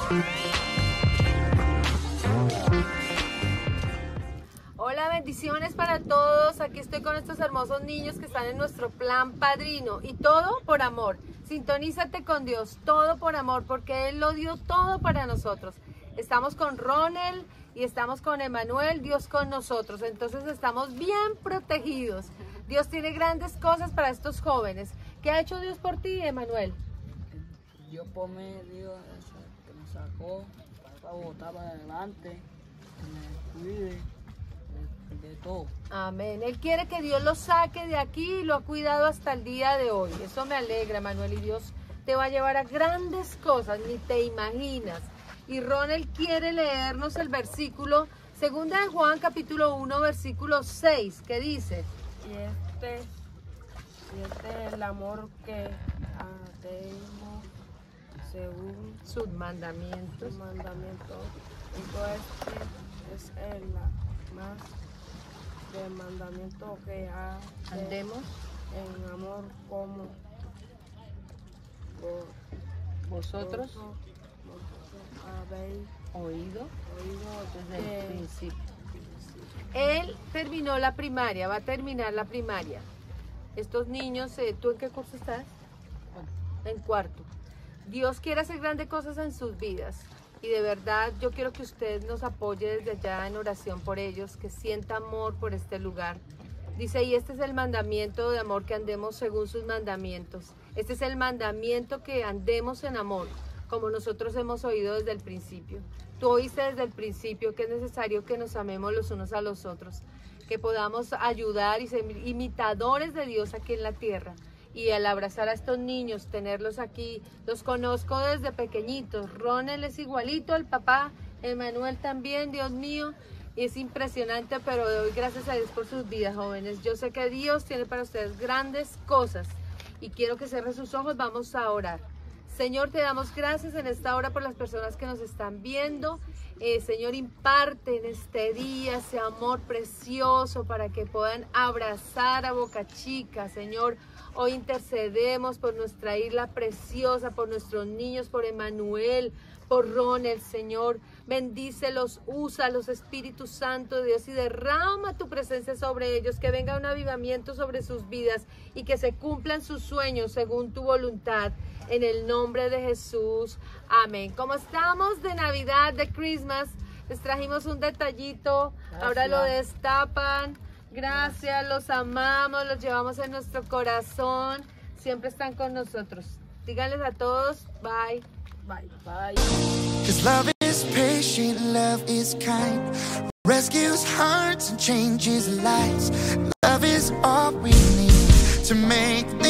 Hola, bendiciones para todos. Aquí estoy con estos hermosos niños que están en nuestro plan padrino. Y todo por amor. Sintonízate con Dios, todo por amor, porque Él lo dio todo para nosotros. Estamos con Ronel y estamos con Emanuel, Dios con nosotros. Entonces estamos bien protegidos. Dios tiene grandes cosas para estos jóvenes. ¿Qué ha hecho Dios por ti, Emanuel? Dios por medio que me sacó para botar para adelante, que me cuide de todo. Amén. Él quiere que Dios lo saque de aquí y lo ha cuidado hasta el día de hoy. Eso me alegra, Manuel, y Dios te va a llevar a grandes cosas, ni te imaginas. Y Ronel quiere leernos el versículo, 2 de Juan, capítulo 1, versículo 6, que dice: Y este es el amor que tenemos según sus mandamientos. sus mandamientos. Entonces es el más del mandamiento que Andemos en amor como vosotros habéis oído desde el que principio. Él terminó la primaria, va a terminar la primaria. Estos niños, ¿tú en qué curso estás? En cuarto. Dios quiere hacer grandes cosas en sus vidas. Y de verdad yo quiero que usted nos apoye desde allá en oración por ellos, que sienta amor por este lugar. Dice, y este es el mandamiento de amor, que andemos según sus mandamientos. Este es el mandamiento, que andemos en amor, como nosotros hemos oído desde el principio. Tú oíste desde el principio que es necesario que nos amemos los unos a los otros, que podamos ayudar y ser imitadores de Dios aquí en la tierra. Y al abrazar a estos niños, tenerlos aquí, los conozco desde pequeñitos. Ronel es igualito al papá, Emanuel también, Dios mío, y es impresionante, pero doy gracias a Dios por sus vidas, jóvenes. Yo sé que Dios tiene para ustedes grandes cosas y quiero que cierren sus ojos, vamos a orar. Señor, te damos gracias en esta hora por las personas que nos están viendo. Señor, imparte en este día ese amor precioso para que puedan abrazar a Boca Chica. Señor, hoy intercedemos por nuestra isla preciosa, por nuestros niños, por Emanuel, por Ronel, Señor. Bendícelos, úsalos, Espíritu Santo de Dios, y derrama tu presencia sobre ellos, que venga un avivamiento sobre sus vidas y que se cumplan sus sueños según tu voluntad. En el nombre de Jesús, amén. Como estamos de Navidad, de Christmas, les trajimos un detallito. Gracias. Ahora lo destapan. Gracias, los amamos, los llevamos en nuestro corazón. Siempre están con nosotros. Díganles a todos, bye. Bye. Bye. 'Cause love is patient, love is kind, rescues hearts and changes lives. Love is all we need to make